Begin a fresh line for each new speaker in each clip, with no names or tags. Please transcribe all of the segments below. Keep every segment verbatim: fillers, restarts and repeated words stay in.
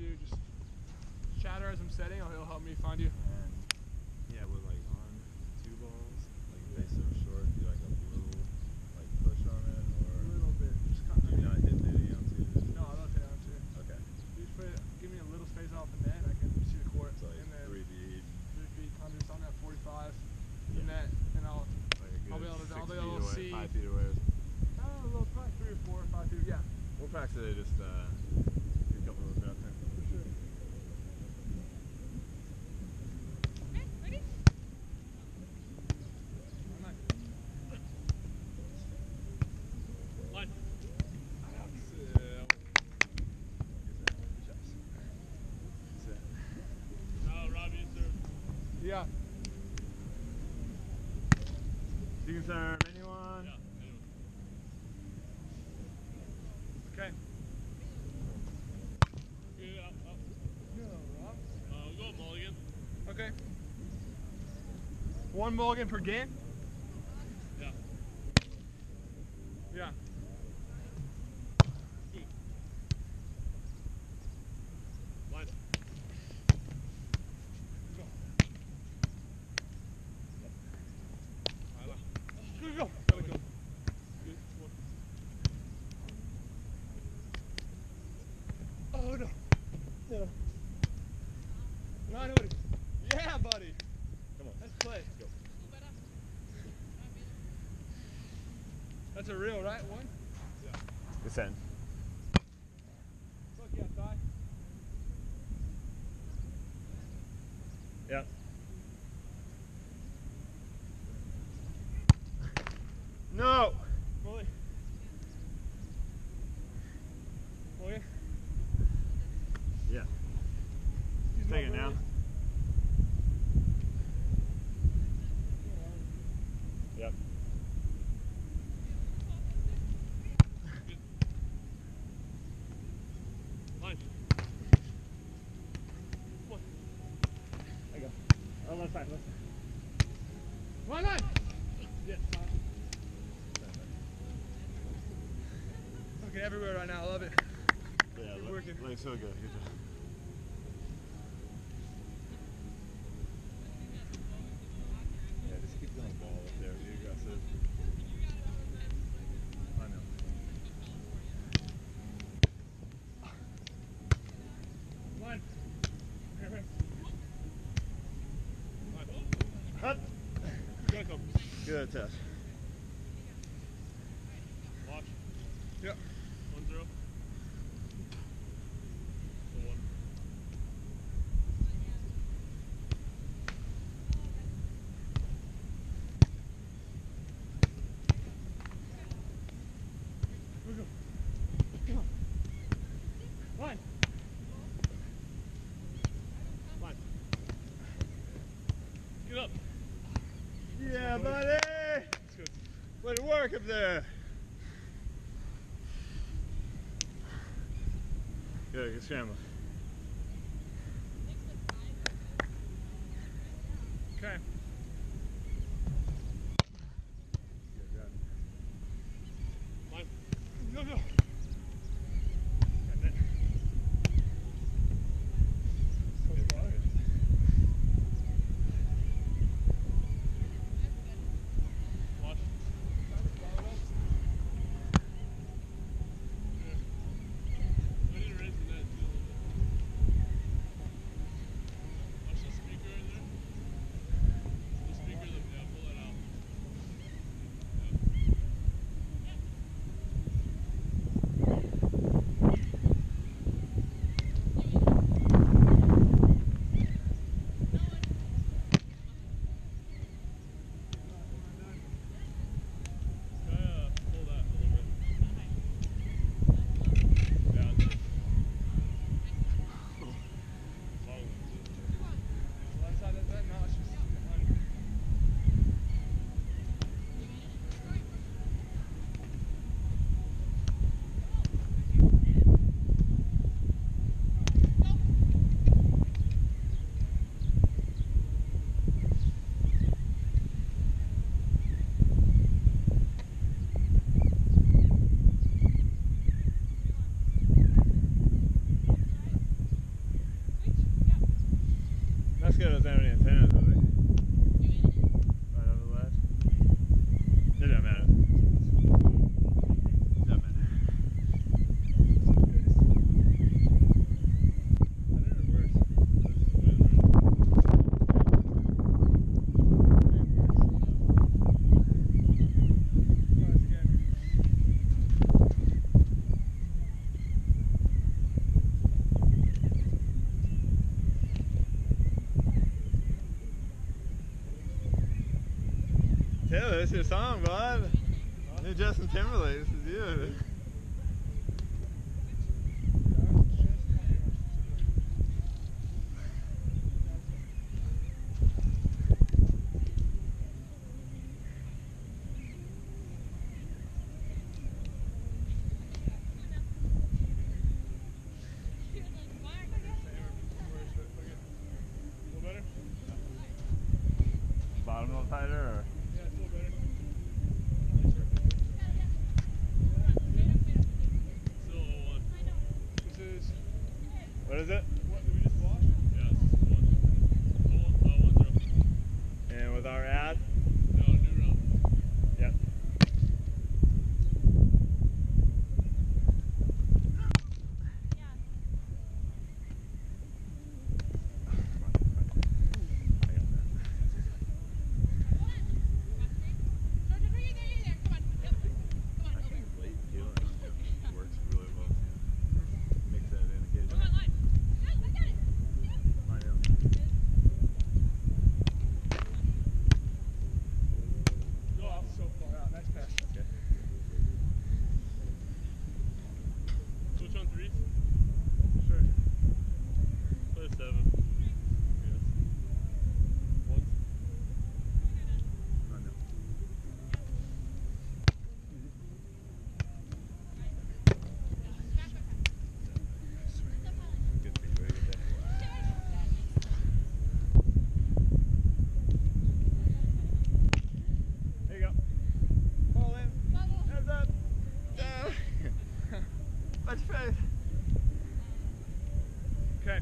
do, just chatter as I'm setting, it'll help me find you.
And yeah, with like on two balls, like if they so short, do like a little like push on it, or
A little bit. Just kind of,
do you not hit the on two?
No, I don't hit on two.
Okay.
You just put it, give me a little space off the net, and I can see the court.
So like
and then
three feet.
Three feet, kind of just on that forty-five,
Yeah.
the net, and I'll
Like a good
I'll be able to,
six
I'll be
feet
able to
away,
see.
five feet away.
Uh, a little, probably three or four, five feet. Yeah.
We'll practice it. Just uh, do a couple of those out there.
For sure.
Okay, ready?
Line.
Oh, Robbie, you serve.
Yeah.
You can serve anyone.
Yeah, anyone.
Okay.
Good, up, up.
No, Rob.
Uh, we'll go mulligan.
Okay. One mulligan per game?
Yeah.
Yeah.
Line.
Go.
Line.
Go, go. Gotta go.
Good. One.
Oh, no. No. Nine, buddy. Yeah, buddy.
Come on.
Let's play.
Go.
That's a real, right? One?
Yeah.
Good send.
Look, yeah, thigh.
Yeah. No.
Mully. Mully.
Yeah.
Use
Take it
my
now.
mully.
Yep.
Line. One.
There you go. Oh, left side, left side.
Line, line.
Yes.
Okay, everywhere right now. I love it.
Yeah,
Good
look,
working.
looks so good. Good job. Yeah, just keep going ball up there. Be aggressive. I know.
Line.
Line.
Cut.
Good, come.
Good test.
Watch.
Yep.
One zero. So one.
Here we go. Come on. Line.
Line. Get up.
Yeah, buddy.
That's good.
Way to work up there. Good, good scramble.
Okay.
Good job.
Line.
Go, go.
Got that. Good, good.
Watch. I need to raise the net too a little bit. Watch the speaker in there.
Mexico doesn't have any antennas, do they? Right on the left. It doesn't matter. Doesn't matter.
Better or worse?
Taylor, this is your song, bud. New Justin Timberlake, this is you. Bottom a little tighter, or?
Yeah, it's a little better. Still oh one. This is.
What is it?
What did we just wash? Yeah, this is one. Oh, one, uh, one zero.
And with our ad?
No, new round.
Yep.
Okay.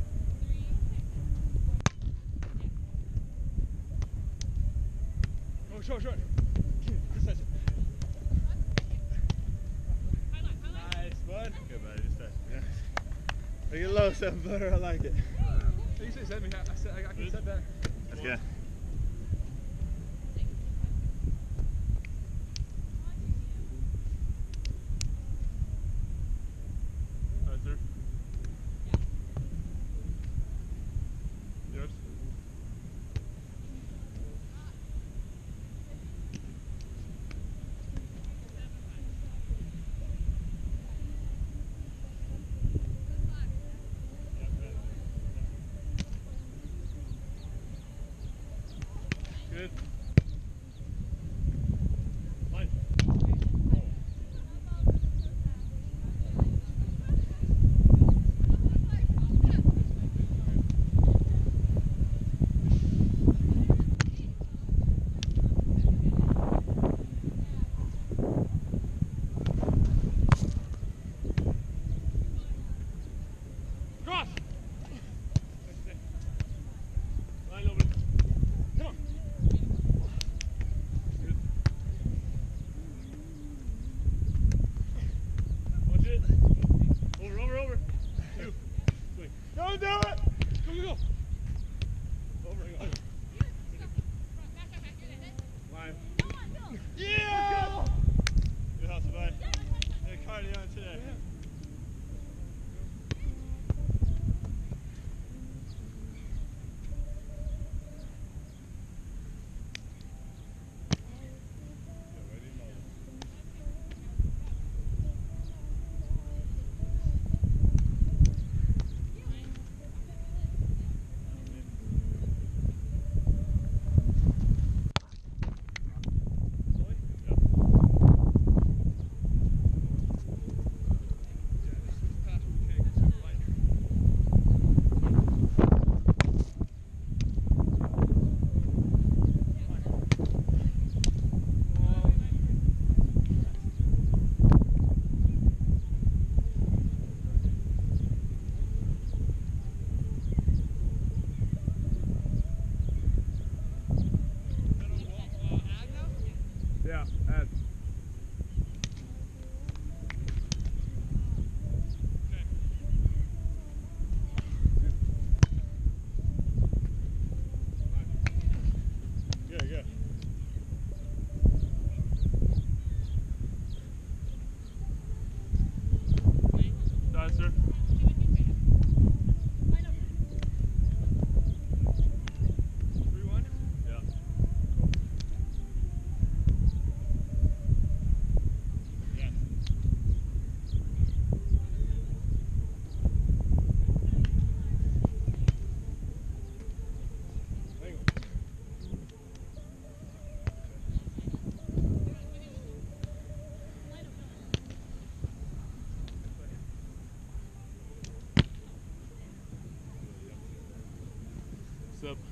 Oh, short, short. Just touch it. Nice, bud.
Good, buddy. Just touch it. Look at low, seven footer. I like it.
You should have said me. I, said, I, I can set that.
That's good.
Sir. Yours? Good. Line. Cross. Line over. Come on. Good. Watch it. Over, over, over. You. Swing.
Don't do it!
Go, go, go. Over, go. Line.
Yeah! Good hustle, buddy. Hey, cardio on today.
What's up?